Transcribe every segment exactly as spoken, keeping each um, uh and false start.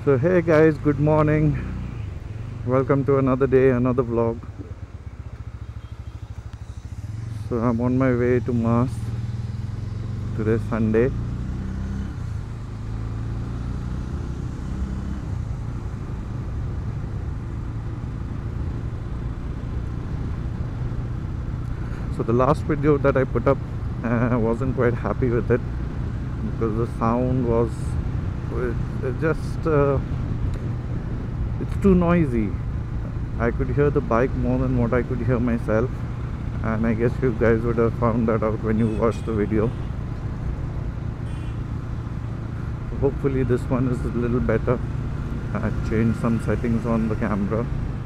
So hey guys, good morning. Welcome to another day, another vlog. So I'm on my way to Mass. Today's Sunday. So the last video that I put up, I uh, wasn't quite happy with it because the sound was it, it just uh, it's too noisy. I could hear the bike more than what I could hear myself, and I guess you guys would have found that out when you watched the video. Hopefully this one is a little better. I changed some settings on the camera.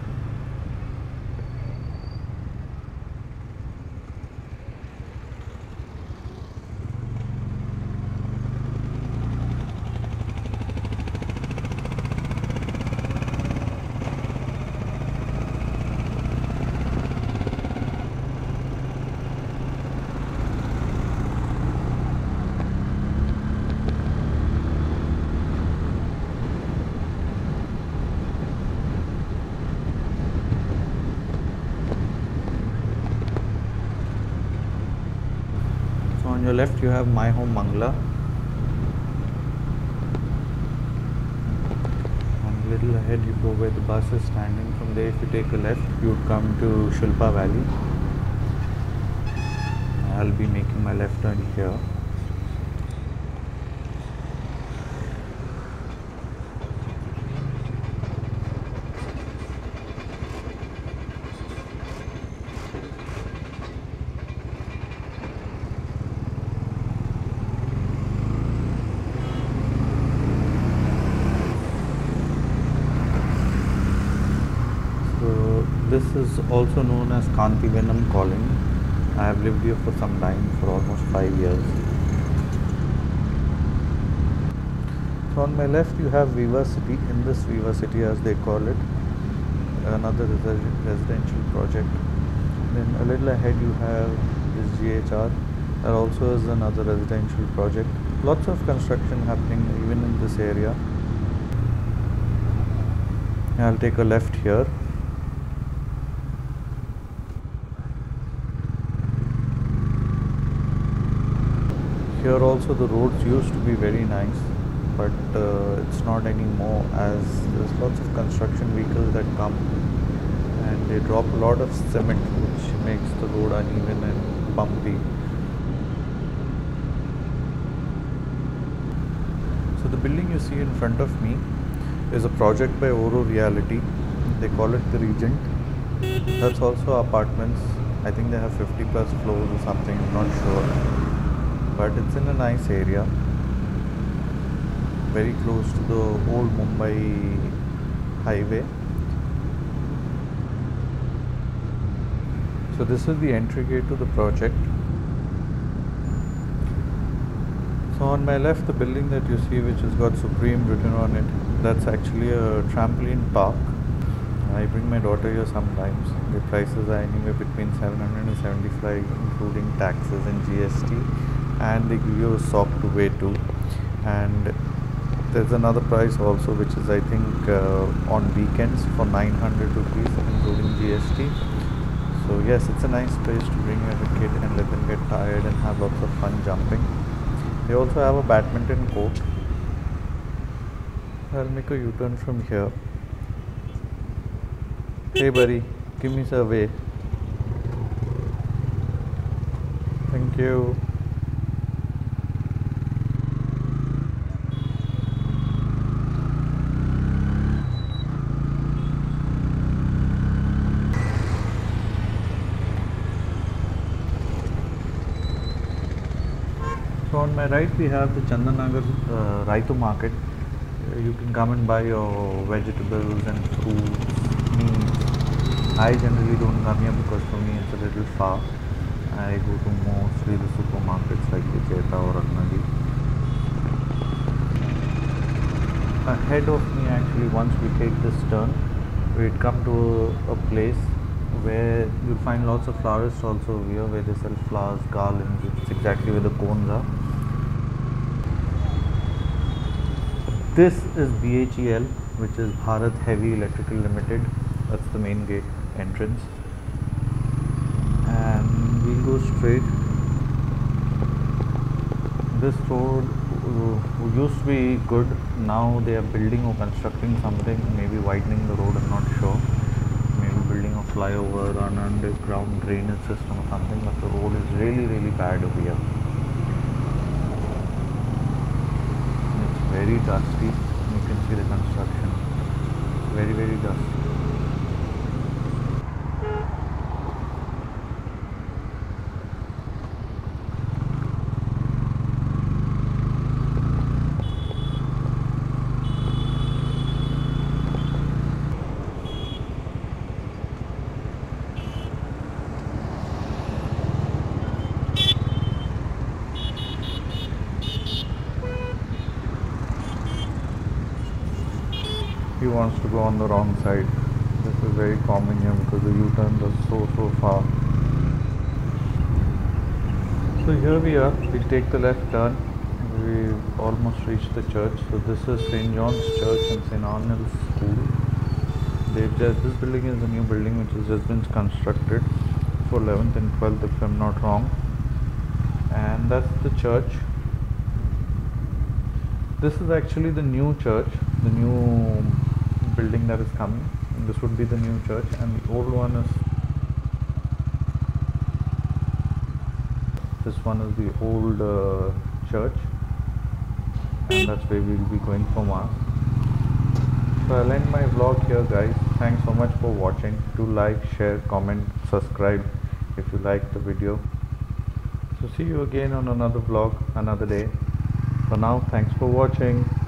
On your left you have My Home Mangla, and a little ahead you go where the bus is standing. From there, if you take a left, you would come to Shilpa Valley. I'll be making my left turn here. This is also known as Kantivanam Colony. I have lived here for some time, for almost five years. So on my left you have Viva City. In this Viva City, as they call it, another residential project. Then a little ahead you have this G H R. That also is another residential project. Lots of construction happening even in this area. I'll take a left here. Here also the roads used to be very nice, but uh, it's not anymore, as there's lots of construction vehicles that come and they drop a lot of cement, which makes the road uneven and bumpy. So the building you see in front of me is a project by Oro Realty. They call it the Regent. That's also apartments. I think they have fifty plus floors or something, I'm not sure. But it's in a nice area, very close to the old Mumbai highway. So this is the entry gate to the project. So on my left, the building that you see, which has got Supreme written on it, that's actually a trampoline park. I bring my daughter here sometimes. The prices are anywhere between seven hundred and seventy-five, including taxes and G S T. And they give you a sock to wear too. And there's another price also, which is I think uh, on weekends for nine hundred rupees, including G S T. So yes, it's a nice place to bring your kid and let them get tired and have lots of fun jumping. They also have a badminton court. I'll make a U-turn from here. Hey buddy, give me a way. Thank you. So on my right we have the Chandanagar uh, Raitu market. Uh, you can come and buy your vegetables and fruits, meat. I generally don't come here because for me it's a little far. I go to mostly the supermarkets like Vicheta or Ratnagiri. Ahead of me, actually, once we take this turn, we'd come to a, a place where you'll find lots of florists also here, where they sell flowers, garlands. It's exactly where the cones are. This is B H E L, which is Bharat Heavy Electrical Limited. That's the main gate entrance. And we'll go straight. This road uh, used to be good. Now they are building or constructing something, maybe widening the road, I'm not sure. Maybe building a flyover or an underground drainage system or something, but the road is really, really bad over here. It's very dusty. You can see the construction. Very, very dusty. He wants to go on the wrong side. This is very common here because the U-turns are so so far. So here we are. We take the left turn. We've almost reached the church. So this is Saint John's Church and Saint Arnold's School. They've just, this building is a new building which has just been constructed for eleventh and twelfth if I'm not wrong. And that's the church. This is actually the new church, the new building that is coming. This would be the new church, and the old one is this one is the old uh, church, and that's where we'll be going for mass. So I'll end my vlog here, guys. Thanks so much for watching. Do like, share, comment, subscribe if you like the video. So see you again on another vlog another day. For now, thanks for watching.